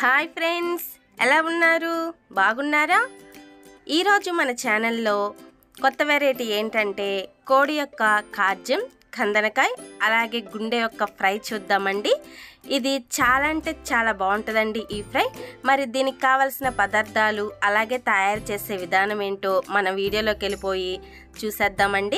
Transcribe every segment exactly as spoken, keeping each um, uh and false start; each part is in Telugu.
హాయ్ ఫ్రెండ్స్, ఎలా ఉన్నారు? బాగున్నారా? ఈరోజు మన ఛానల్లో కొత్త వెరైటీ ఏంటంటే కోడి యొక్క కాజ్యం, కందనకాయ అలాగే గుండె యొక్క ఫ్రై చూద్దామండి. ఇది చాలా అంటే చాలా బాగుంటుందండి ఈ ఫ్రై. మరి దీనికి కావాల్సిన పదార్థాలు అలాగే తయారు చేసే విధానం ఏంటో మన వీడియోలోకి వెళ్ళిపోయి చూసేద్దామండి.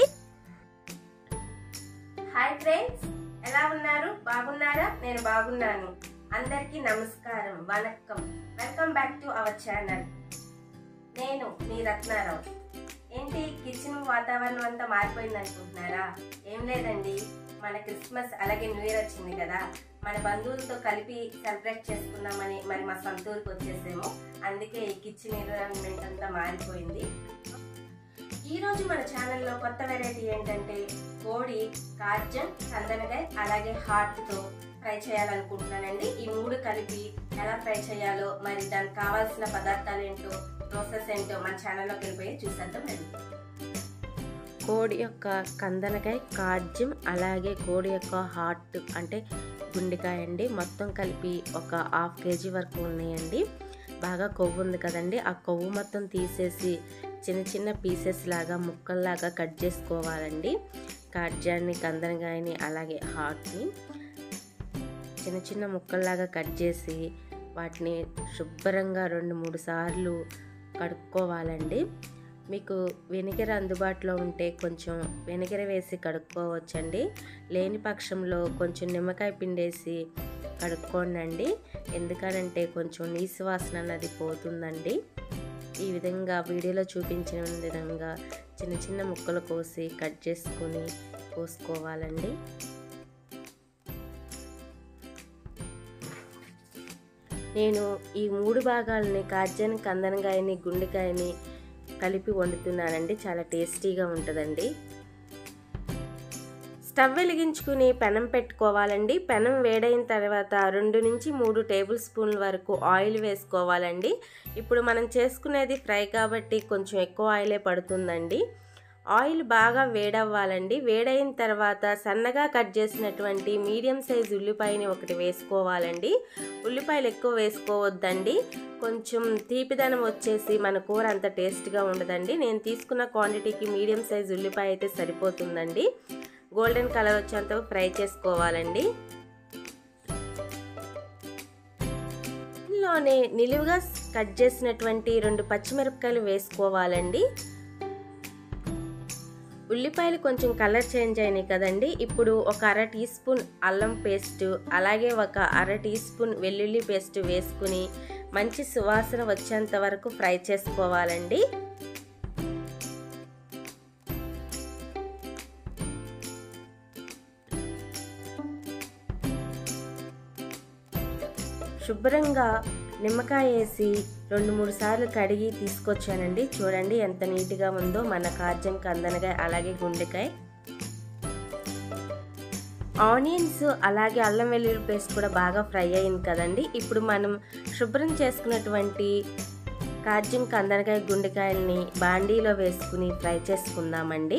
హాయ్ ఫ్రెండ్స్, ఎలా ఉన్నారు? బాగున్నారా? నేను బాగున్నాను. అందరికీ నమస్కారం, vanakkam. Welcome back to our channel. నేను మీ రత్నారావు. ఏంటి కిచెన్ వాతావరణం అంతా మారిపోయింది అనుకుంటున్నారా? ఏం లేదండి, మన క్రిస్మస్ అలాగే న్యూ ఇయర్ వచ్చింది కదా, మన బంధువులతో కలిపి సెలబ్రేట్ చేసుకుందామని మరి మా సొంత ఊరికి వచ్చేసాము. అందుకే ఈ కిచెన్ ఎన్విరాన్మెంట్ అంతా మారిపోయింది. ఈరోజు మన ఛానల్లో కొత్త వెరైటీ ఏంటంటే కోడి కాజ్యం, కందనకాయ అలాగే హార్ట్తో ఫ్రై చేయాలనుకుంటున్నానండి. ఈ మూడు కలిపి ఎలా ఫ్రై చేయాలో మరి దానికి కావాల్సిన పదార్థాలు ఏంటో ప్రాసెస్ ఏంటో మన ఛానల్లోకి వెళ్ళిపోయి చూసేద్దాం రండి. కోడి యొక్క కందనకాయ, కాజ్యం అలాగే కోడి యొక్క హార్ట్ అంటే గుండెకాయ అండి, మొత్తం కలిపి ఒక హాఫ్ కేజీ వరకు ఉన్నాయండి. బాగా కొవ్వు ఉంది కదండి, ఆ కొవ్వు మొత్తం తీసేసి చిన్న చిన్న పీసెస్ లాగా ముక్కల్లాగా కట్ చేసుకోవాలండి. కాజ్యాన్ని, కందనకాయని అలాగే హార్ట్ని చిన్న చిన్న ముక్కల్లాగా కట్ చేసి వాటిని శుభ్రంగా రెండు మూడు సార్లు కడుక్కోవాలండి. మీకు వెనిగర్ అందుబాటులో ఉంటే కొంచెం వెనిగర్ వేసి కడుక్కోవచ్చండి. లేని పక్షంలో కొంచెం నిమ్మకాయ పిండేసి కడుక్కోండి. ఎందుకనంటే కొంచెం నీసు వాసన అన్నది పోతుందండి. ఈ విధంగా వీడియోలో చూపించిన విధంగా చిన్న చిన్న ముక్కలు కోసి కట్ చేసుకొని కోసుకోవాలండి. నేను ఈ మూడు భాగాలని కాజ్యాన్ని, కందనకాయని, గుండెకాయని కలిపి వండుతున్నానండి. చాలా టేస్టీగా ఉంటుందండి. స్టవ్ వెలిగించుకుని పెనం పెట్టుకోవాలండి. పెనం వేడైన తర్వాత రెండు నుంచి మూడు టేబుల్ స్పూన్ల వరకు ఆయిల్ వేసుకోవాలండి. ఇప్పుడు మనం చేసుకునేది ఫ్రై కాబట్టి కొంచెం ఎక్కువ ఆయిలే పడుతుందండి. ఆయిల్ బాగా వేడవ్వాలండి. వేడైన తర్వాత సన్నగా కట్ చేసినటువంటి మీడియం సైజ్ ఉల్లిపాయని ఒకటి వేసుకోవాలండి. ఉల్లిపాయలు ఎక్కువ వేసుకోవద్దండి, కొంచెం తీపిదనం వచ్చేసి మన కూర అంత టేస్ట్గా ఉండదండి. నేను తీసుకున్న క్వాంటిటీకి మీడియం సైజ్ ఉల్లిపాయ అయితే సరిపోతుందండి. గోల్డెన్ కలర్ వచ్చేంత ఫ్రై చేసుకోవాలండి. ఇందులోనే నిలువుగా కట్ చేసినటువంటి రెండు పచ్చిమిరపకాయలు వేసుకోవాలండి. ఉల్లిపాయలు కొంచెం కలర్ చేంజ్ అయినాయి కదండి. ఇప్పుడు ఒక అర టీ స్పూన్ అల్లం పేస్ట్ అలాగే ఒక అర టీ స్పూన్ వెల్లుల్లి పేస్ట్ వేసుకుని మంచి సువాసన వచ్చేంత వరకు ఫ్రై చేసుకోవాలండి. శుభ్రంగా నిమ్మకాయ వేసి రెండు మూడు సార్లు కడిగి తీసుకొచ్చానండి. చూడండి ఎంత నీట్గా ఉందో మన కాజ్యం, కందనకాయ అలాగే గుండెకాయ. ఆనియన్స్ అలాగే అల్లం వెల్లుల్లి పేస్ట్ కూడా బాగా ఫ్రై అయింది కదండి. ఇప్పుడు మనం శుభ్రం చేసుకున్నటువంటి కాజ్యం, కందనకాయ, గుండెకాయల్ని బాండీలో వేసుకుని ఫ్రై చేసుకుందామండి.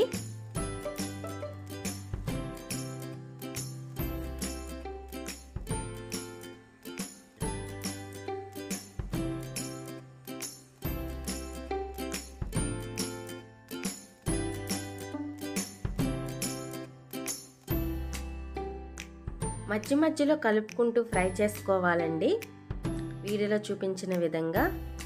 మధ్య మధ్యలో కలుపుకుంటూ ఫ్రై చేసుకోవాలండి, వీడియోలో చూపించిన విధంగా.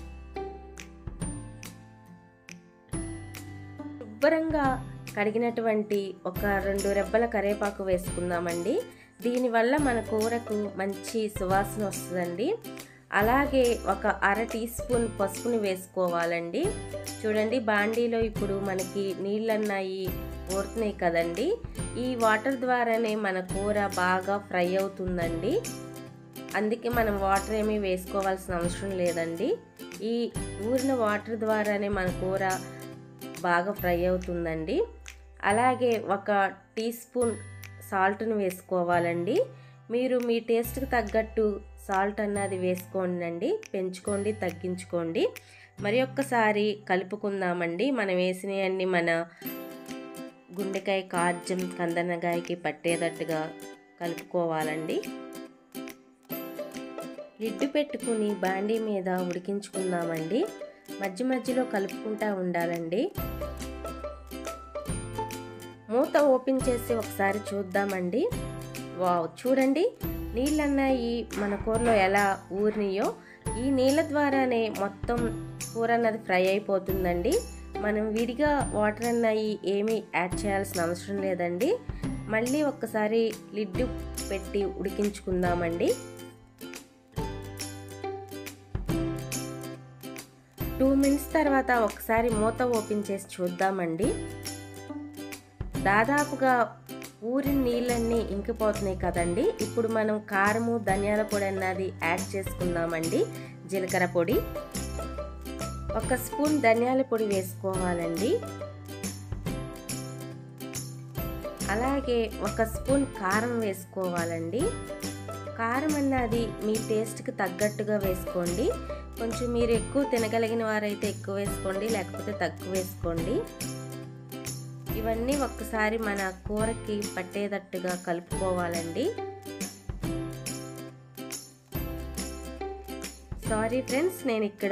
శుభ్రంగా కడిగినటువంటి ఒక రెండు రెబ్బల కరివేపాకు వేసుకుందామండి. దీనివల్ల మన కూరకు మంచి సువాసన వస్తుందండి. అలాగే ఒక అర టీ స్పూన్ పసుపుని వేసుకోవాలండి. చూడండి బాండీలో ఇప్పుడు మనకి నీళ్ళన్నాయి ఊరుతున్నాయి కదండి. ఈ వాటర్ ద్వారానే మన కూర బాగా ఫ్రై అవుతుందండి. అందుకే మనం వాటర్ ఏమీ వేసుకోవాల్సిన అవసరం లేదండి. ఈ ఊరిన వాటర్ ద్వారానే మన కూర బాగా ఫ్రై అవుతుందండి. అలాగే ఒక టీ స్పూన్ సాల్ట్ని వేసుకోవాలండి. మీరు మీ టేస్ట్కి తగ్గట్టు సాల్ట్ అన్నది వేసుకోండి, పెంచుకోండి, తగ్గించుకోండి. మరి ఒక్కసారి కలుపుకుందామండి. మనం వేసినవన్నీ మన గుండెకాయ, కాజ్యం, కందనకాయకి పట్టేటట్టుగా కలుపుకోవాలండి. లిడ్ పెట్టుకుని బాండీ మీద ఉడికించుకుందామండి. మధ్య మధ్యలో కలుపుకుంటూ ఉండాలండి. మూత ఓపెన్ చేసి ఒకసారి చూద్దామండి. వావ్, చూడండి నీళ్ళన్నాయి మన కూరలో ఎలా ఊరినాయో. ఈ నీళ్ళ ద్వారానే మొత్తం కూర అన్నది ఫ్రై అయిపోతుందండి. మనం విడిగా వాటర్ అన్నాయి ఏమీ యాడ్ చేయాల్సిన అవసరం లేదండి. మళ్ళీ ఒక్కసారి లిడ్ పెట్టి ఉడికించుకుందామండి. టూ మినిట్స్ తర్వాత ఒకసారి మూత ఓపెన్ చేసి చూద్దామండి. దాదాపుగా ఊరి నీళ్ళన్నీ ఇంకిపోతున్నాయి కదండి. ఇప్పుడు మనం కారము ధనియాల పొడి అన్నది యాడ్ చేసుకుందామండి. జీలకర్ర పొడి ఒక స్పూన్, ధనియాల పొడి వేసుకోవాలండి. అలాగే ఒక స్పూన్ కారం వేసుకోవాలండి. కారం అన్నది మీ టేస్ట్కి తగ్గట్టుగా వేసుకోండి. కొంచెం మీరు ఎక్కువ తినగలిగిన వారైతే ఎక్కువ వేసుకోండి, లేకపోతే తక్కువ వేసుకోండి. ఇవన్నీ ఒక్కసారి మన కూరకి పట్టేటట్టుగా కలుపుకోవాలండి. సారీ ఫ్రెండ్స్, నేను ఇక్కడ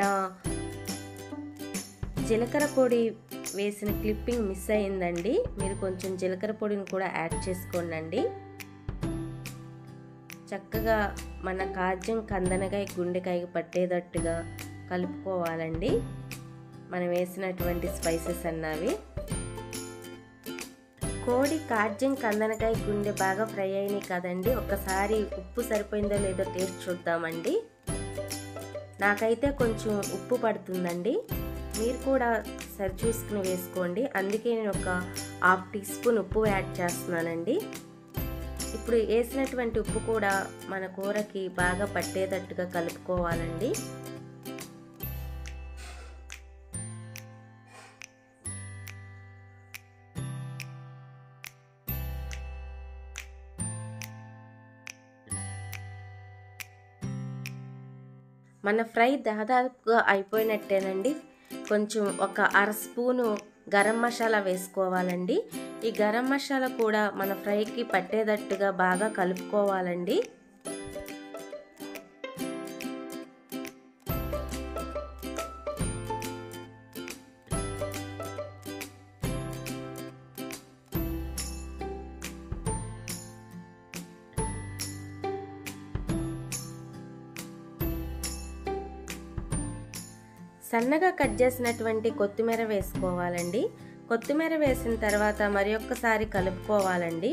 జీలకర్ర పొడి వేసిన క్లిప్పింగ్ మిస్ అయిందండి. మీరు కొంచెం జీలకర్ర పొడిని కూడా యాడ్ చేసుకోండి. చక్కగా మన కాజ్యం కందనకాయ గుండెకాయకి పట్టేటట్టుగా కలుపుకోవాలండి మనం వేసినటువంటి స్పైసెస్ అన్నవి. కోడి కాజ్యం కందనకాయ గుండె బాగా ఫ్రై అయినాయి కదండి. ఒకసారి ఉప్పు సరిపోయిందో లేదో టేస్ట్ చూద్దామండి. నాకైతే కొంచెం ఉప్పు పడుతుందండి, మీరు కూడా సరి చూసుకుని వేసుకోండి. అందుకే నేను ఒక హాఫ్ టీ స్పూన్ ఉప్పు యాడ్ చేస్తున్నానండి. ఇప్పుడు వేసినటువంటి ఉప్పు కూడా మన కూరకి బాగా పట్టేటట్టుగా కలుపుకోవాలండి. మన ఫ్రై దాదాపుగా అయిపోయినట్టేనండి. కొంచెం ఒక అర స్పూను గరం మసాలా వేసుకోవాలండి. ఈ గరం మసాలా కూడా మన ఫ్రైకి పట్టేటట్టుగా బాగా కలుపుకోవాలండి. సన్నగా కట్ చేసినటువంటి కొత్తిమీర వేసుకోవాలండి. కొత్తిమీర వేసిన తర్వాత మరి ఒక్కసారి కలుపుకోవాలండి.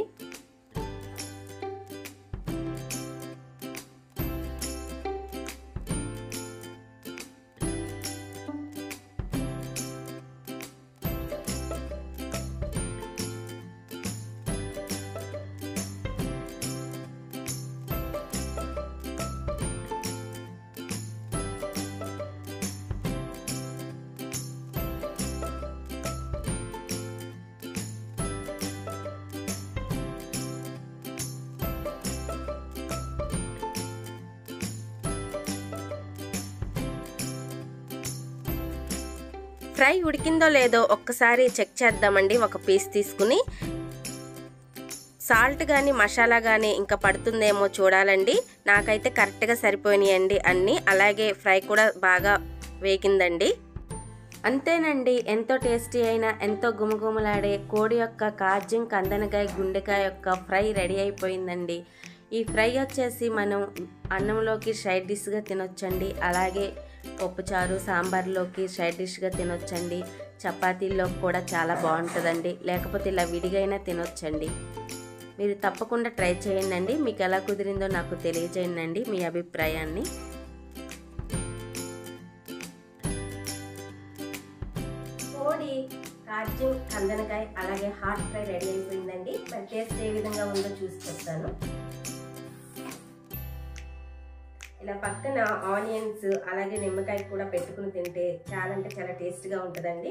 ఫ్రై ఉడికిందో లేదో ఒక్కసారి చెక్ చేద్దామండి. ఒక పీస్ తీసుకుని సాల్ట్ కానీ మసాలా కానీ ఇంకా పడుతుందేమో చూడాలండి. నాకైతే కరెక్ట్గా సరిపోయినాయండి అన్నీ. అలాగే ఫ్రై కూడా బాగా వేగిందండి. అంతేనండి, ఎంతో టేస్టీ అయిన ఎంతో గుమగుమలాడే కోడి యొక్క కాజ్యం కందనకాయ గుండెకాయ యొక్క ఫ్రై రెడీ అయిపోయిందండి. ఈ ఫ్రై వచ్చేసి మనం అన్నంలోకి సైడ్ డిష్గా తినొచ్చండి. అలాగే పప్పుచారు సాంబార్లోకి సైడ్ డిష్గా తినొచ్చండి. చపాతీల్లో కూడా చాలా బాగుంటుందండి. లేకపోతే ఇలా విడిగైనా తినొచ్చండి. మీరు తప్పకుండా ట్రై చేయండి. మీకు ఎలా కుదిరిందో నాకు తెలియజేయండి మీ అభిప్రాయాన్ని. కోడి కాజ్యం కందనకాయ అలాగే హాట్ ఫ్రై రెడీ అయిపోయిందండి. మరి టేస్ట్ ఏ విధంగా ఉందో చూసి చెప్తాను. ఇలా పక్కన ఆనియన్స్ అలాగే నిమ్మకాయ కూడా పెట్టుకుని తింటే చాలా అంటే చాలా టేస్ట్గా ఉంటుందండి.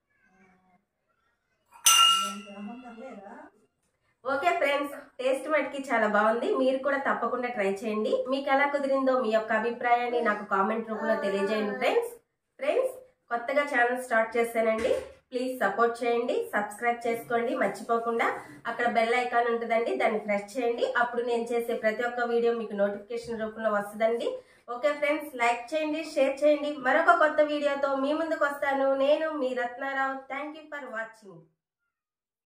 ఓకే ఫ్రెండ్స్, టేస్ట్ మటుకి చూడడానికి చాలా బాగుంది. మీరు కూడా తప్పకుండా ట్రై చేయండి. మీకు ఎలా కుదిరిందో మీ యొక్క అభిప్రాయాన్ని నాకు కామెంట్ రూపంలో తెలియజేయండి ఫ్రెండ్స్. ఫ్రెండ్స్ కొత్తగా ఛానల్ స్టార్ట్ చేశానండి. ప్లీజ్ సపోర్ట్ చేయండి, సబ్స్క్రైబ్ చేసుకోండి మర్చిపోకుండా. అక్కడ బెల్ ఐకాన్ ఉంటుందండి, దాన్ని ప్రెస్ చేయండి. అప్పుడు నేను చేసే ప్రతి ఒక్క వీడియో మీకు నోటిఫికేషన్ రూపంలో వస్తుందండి. ఓకే ఫ్రెండ్స్, లైక్ చేయండి, షేర్ చేయండి. మరొక కొత్త వీడియోతో మీ ముందుకు వస్తాను. నేను మీ Ratnarao. Thank you for watching.